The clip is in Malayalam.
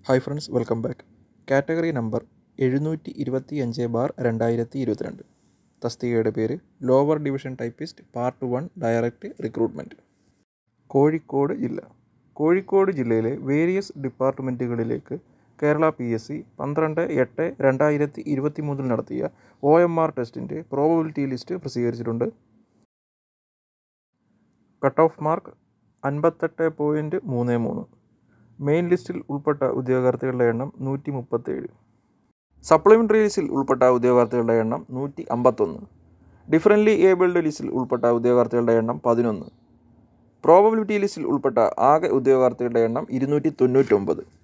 Hi friends, welcome back. Category number 725/2022. തസ്തികയുടെ പേര് lower division typist part 1 direct recruitment. Kozhikode ജില്ല. കോഴിക്കോട് ജില്ലയിലെ വേരിയസ് ഡിപ്പാർട്ട്മെൻറ്റുകളിലേക്ക് കേരള PSC 12/8/2023 നടത്തിയ OMR ടെസ്റ്റിൻ്റെ പ്രോബബിലിറ്റി ലിസ്റ്റ് പ്രസിദ്ധീകരിച്ചിട്ടുണ്ട്. Cut off mark 58.33. മെയിൻ ലിസ്റ്റിൽ ഉൾപ്പെട്ട ഉദ്യോഗാർത്ഥികളുടെ എണ്ണം 137. സപ്ലിമെൻ്ററി ലിസ്റ്റിൽ ഉൾപ്പെട്ട ഉദ്യോഗാർത്ഥികളുടെ എണ്ണം 151. ഡിഫറൻ്റ്ലി ഏബിൾഡ് ലിസ്റ്റിൽ ഉൾപ്പെട്ട ഉദ്യോഗാർത്ഥികളുടെ എണ്ണം 11. പ്രോബബിലിറ്റി ലിസ്റ്റിൽ ഉൾപ്പെട്ട ആകെ ഉദ്യോഗാർത്ഥികളുടെ എണ്ണം 299.